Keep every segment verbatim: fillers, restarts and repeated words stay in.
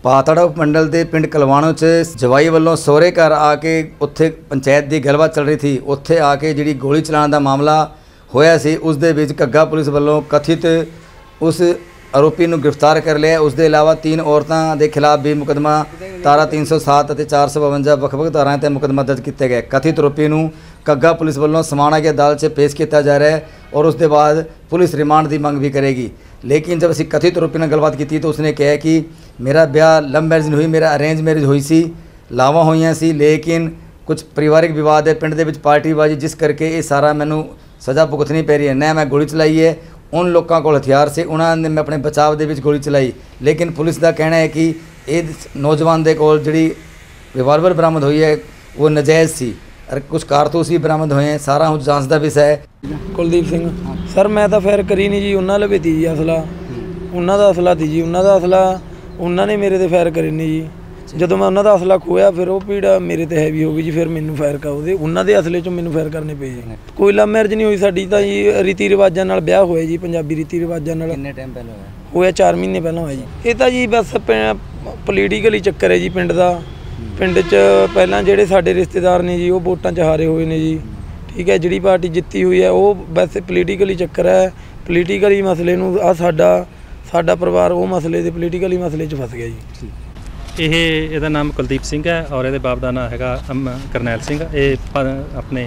पातड़ मंडल के पिंड कलवाणों च जवाई वालों सहुरे घर आके उत्थे पंचायत की गलबात चल रही थी। उत्थे आके जी गोली चलाने का मामला होया सी, उस दे विच घग्गा पुलिस वालों कथित उस आरोपी नूं गिरफ्तार कर लिया। उस दे इलावा तीन औरतों के खिलाफ भी मुकदमा धारा तीन सौ सात और चार सौ बवंजा वख-वख धाराएं ते मुकदमा दर्ज किए गए। कथित आरोपी नूं घग्गा पुलिस वालों समाणा की अदालत से पेश किया जा रहा है और उसके बाद पुलिस रिमांड की मंग भी करेगी। लेकिन जब असी कथित आरोपी ने गलबात की तो उसने कहा कि मेरा ब्याह लव मैरिज नहीं हुई, मेरा अरेंज मैरिज हुई सी, लावां होईयां सी, लेकिन कुछ परिवारिक विवाद है पिंड दे विच पार्टीबाजी, जिस करके ये सारा मैनू सज़ा भुगतनी पै रही है। न मैं गोली चलाई है, उन लोगों को हथियार से उन्होंने मैं अपने बचाव के गोली चलाई। लेकिन पुलिस का कहना है कि ये नौजवान के कोल जिहड़ी रिवाल्वर बरामद हुई है वो नजायज़ सी और कुछ कारतूस भी बरामद हुए हैं। सारा कुछ जांच का विषय है। कुलदीप सिंह सर, मैं तो फायर करी नहीं जी, उन्होंने लवे थी जी असला, उन्होंने का असला थी जी, उन्होंने का असला उन्होंने मेरे ते फायर करी नहीं जी। जो मैं उन्होंने असला खोया फिर वो भीड़ मेरे ते हैवी हो गई जी, फिर मैनू फायर कर उन्होंने असले चों मैनू फायर करने पे जी। कोई लव मैरिज नहीं हुई साडी तां जी, रीति रिवाजां नाल ब्याह होया जी, पंजाबी रीति रिवाजां नाल। कितने टाइम पहले होया? होया चार महीने पहला होया जी। ये तो जी बस पोलीटिकली चक्कर है जी पिंड का। पिंड च पहलां जिहड़े साडे रिश्तेदार ने जी वो वोटां च हारे हुए ने जी, ठीक है। जिहड़ी पार्टी जित्ती हुई है वो वैसे पोलीटिकली चक्कर है, पोलीटिकली मसले नूं आ साडा साडा परिवार वो मसले दे पोलीटिकली मसले च फस गया जी। ਇਹ ਇਹਦਾ ਨਾਮ ਕੁਲਦੀਪ ਸਿੰਘ ਹੈ ਔਰ ਇਹਦੇ ਬਾਪ ਦਾ ਨਾਮ ਹੈਗਾ ਕਰਨੈਲ ਸਿੰਘ। ਇਹ ਆਪਣੇ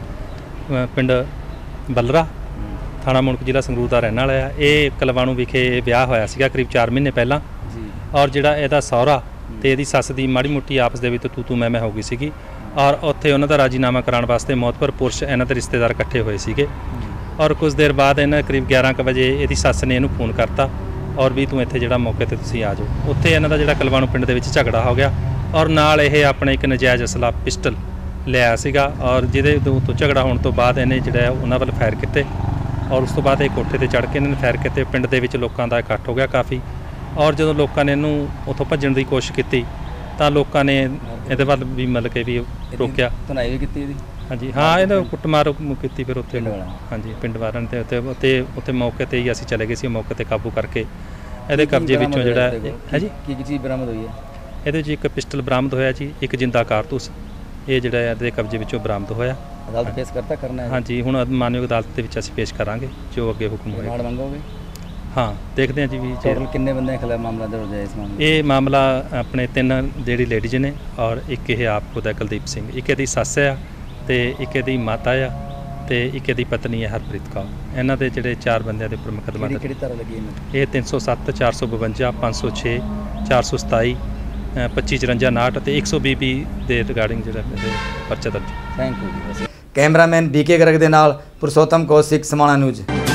ਪਿੰਡ ਬਲਰਾ ਥਾਣਾ ਮੁਣਕ ਜ਼ਿਲ੍ਹਾ ਸੰਗਰੂਰ ਦਾ ਰਹਿਣ ਵਾਲਾ ਹੈ। ਇਹ ਕਲਵਾਣੂ ਵਿਖੇ ਵਿਆਹ ਹੋਇਆ ਸੀਗਾ ਕਰੀਬ ਚਾਰ ਮਹੀਨੇ ਪਹਿਲਾਂ ਔਰ ਜਿਹੜਾ ਇਹਦਾ ਸਹੁਰਾ ਤੇ ਇਹਦੀ ਸੱਸ ਦੀ ਮਾੜੀ ਮੋਟੀ ਆਪਸ ਦੇ ਵਿੱਚ ਤੂ ਤੂ ਮੈਂ ਮੈਂ ਹੋ ਗਈ ਸੀਗੀ ਔਰ ਉੱਥੇ ਉਹਨਾਂ ਦਾ ਰਾਜੀਨਾਮਾ ਕਰਾਉਣ ਵਾਸਤੇ ਮੌਤਬਰ ਪੁਰਸ਼ ਇਹਨਾਂ ਦੇ ਰਿਸ਼ਤੇਦਾਰ ਇਕੱਠੇ ਹੋਏ ਸੀਗੇ ਔਰ ਕੁਝ ਦੇਰ ਬਾਅਦ ਇਹਨਾਂ ਕਰੀਬ ਗਿਆਰਾਂ ਕੁ ਵਜੇ ਇਹਦੀ ਸੱਸ ਨੇ ਇਹਨੂੰ ਫੋਨ ਕਰਤਾ और भी तू इत्थे जिहड़ा मौके ते तुसीं आ जाओ। उत्थे इन्हां दा जिहड़ा कलवाणू पिंड दे विच झगड़ा हो गया और नाल इह अपने एक नजायज़ असला पिस्टल लिया सीगा और जिहदे तो झगड़ा होने तो बाद इहने जिहड़ा उन्हां वल फायर कीते और उस तो बाद इह कोठे ते चढ़ के इन्हां ने फायर कीते। पिंड दे विच लोकां दा इकट्ठ हो गया काफ़ी और जदों लोकां ने इहनूं उत्थों भज्जण दी कोशिश कीती तां लोकां ने इहदे वल भी मतलब कि भी रोकिया, धनाई भी कीती इहदी। हाँ जी, हाँ इन्हें कुटमार की फिर उत्थे हाँ जी पिंड वालों ने उत्ते उत्थे मौके ते ही असीं चले गए सी, मौके ते काबू करके इहदे कब्जे विचों जिहड़ा है जी की चीज़ बरामद हुई है। इहदे विच एक पिस्टल बरामद होया जी, एक जिंदा कारतूस ये जिहड़ा इहदे कब्जे विचों बरामद होया। अदालत पेश करता करना है हाँ जी, हुण मानयोग अदालत दे विच असीं पेश करांगे जो अगे हुक्म होएगा। रिमांड मंगोगे? हाँ देखते हैं जी भी टोटल किन्ने बंदे खिलाफ मामला दर्ज है इस मामले? ये मामला अपने तीन जिहड़ी लेडीज ने और एक ये आप खुद है कुलदीप सिंह, एक इहदी सੱਸ आ ਤੇ ਇੱਕ ਇਹਦੀ ਮਾਤਾ ਆ ਤੇ ਇੱਕ ਇਹਦੀ ਪਤਨੀ ਹੈ ਹਰਪ੍ਰੀਤ ਕੌਰ। ਇਹਨਾਂ ਦੇ ਜਿਹੜੇ ਚਾਰ ਬੰਦਿਆਂ ਦੇ ਉੱਪਰ ਮੁਕੱਦਮਾ ਕਿਹੜੀ ਤਰ੍ਹਾਂ ਲੱਗੀ ਇਹਨਾਂ ਇਹ ਤਿੰਨ ਸੌ ਸੱਤ, ਚਾਰ ਸੌ ਬਵੰਜਾ, ਪੰਜ ਸੌ ਛੇ, ਚਾਰ ਸੌ ਸਤਾਈ, ਪੱਚੀ ਚੁਰੰਜਾ ਉਨਾਹਠ ਤੇ ਇੱਕ ਸੌ ਵੀਹ ਵੀਹ ਦੇ ਰਿਗਾਰਡਿੰਗ ਜਿਹੜਾ ਪਰਚਾ ਦਰਜ। Thank you. Cameraman BK Garg ਦੇ ਨਾਲ ਪੁਰਸ਼ੋਤਮ ਕੌਸ਼ਿਕ, ਸਮਾਣਾ ਨਿਊਜ਼।